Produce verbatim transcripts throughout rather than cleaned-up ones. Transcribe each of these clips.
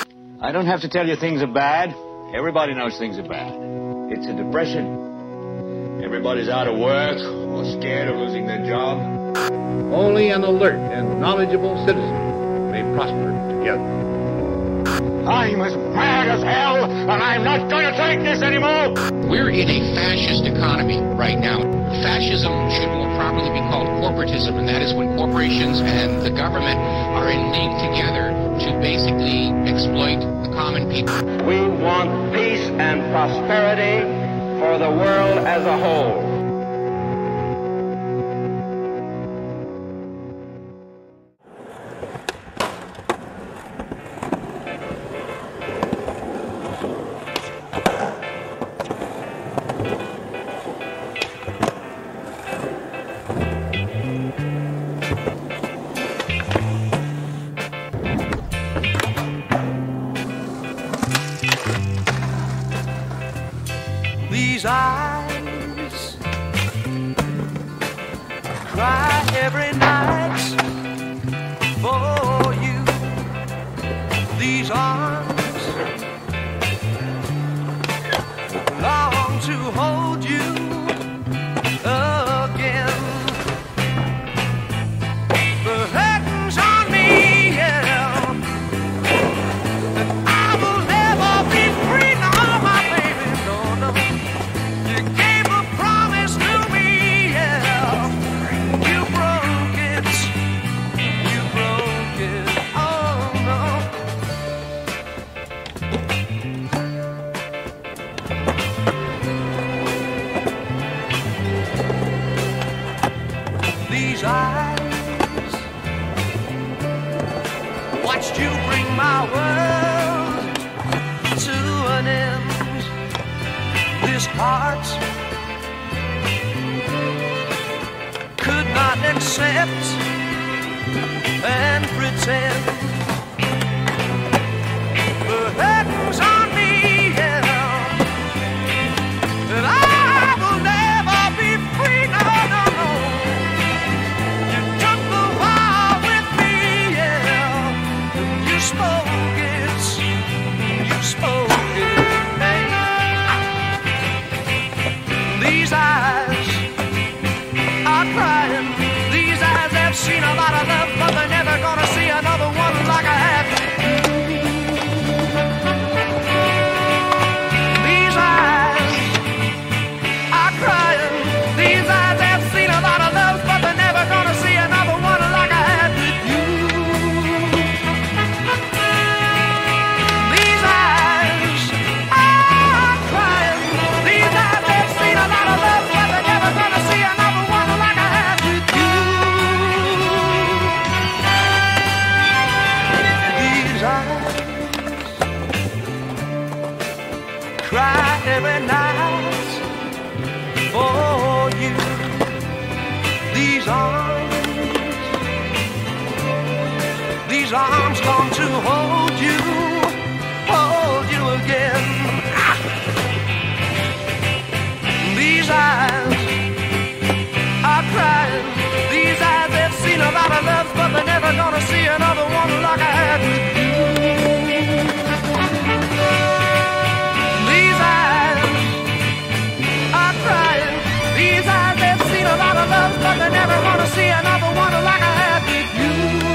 I don't have to tell you things are bad. Everybody knows things are bad. It's a depression. Everybody's out of work or scared of losing their job. Only an alert and knowledgeable citizen may prosper together. I'm as mad as hell, and I'm not going to take this anymore! We're in a fascist economy right now. Fascism should more properly be called corporatism, and that is when corporations and the government are in league together to basically exploit the common people. We want peace and prosperity for the world as a whole. These eyes cry every night for you. These arms long to hold you again. The heavens on me, yeah, and I will never be free. No, my baby, no, no. You gave a promise to me, yeah. You broke it, you broke it, oh no. These eyes watched you bring my world to an end. This heart could not accept and pretend. The heavens on me, yeah, and I will never be free, no, no, no. You took the vow with me, yeah, and you spoke it, you spoke it, hey. These eyes are crying. These eyes have seen a lot of love, but they're never gonna see another one like I have. These eyes are crying. These eyes have seen a lot of love, but they're never gonna see another one like I had with you. These eyes are crying. These eyes have seen a lot of love, but they're never gonna see another one like I had with you. These eyes cry every night for you. These arms, these arms long to hold you, hold you again. These eyes are crying. These eyes have seen a lot of love, but they're never gonna see another one like I had with you. These eyes are crying. These eyes have seen a lot of love, but they're never gonna see another one like I had with you.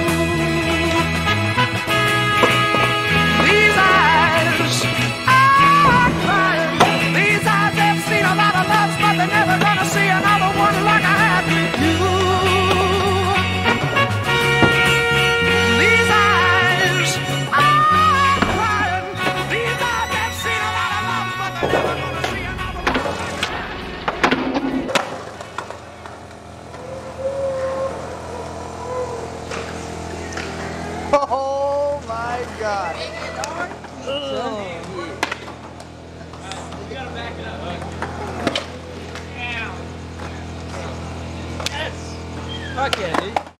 These eyes are crying. These eyes have seen a lot of love, but they're never gonna see another one like I had with you. These eyes are crying. These eyes have seen a lot of love, but they're never gonna see another one. Oh my God. You gotta back it up. Yes. Fuck yeah, dude.